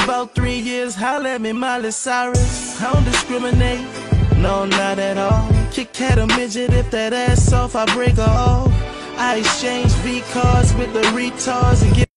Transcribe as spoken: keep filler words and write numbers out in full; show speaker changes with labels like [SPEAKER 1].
[SPEAKER 1] about three years, holla at me, Miley Cyrus. I don't discriminate, no, not at all. Kick cat a midget, if that ass off, I break her off. I exchange V cards with the retards and get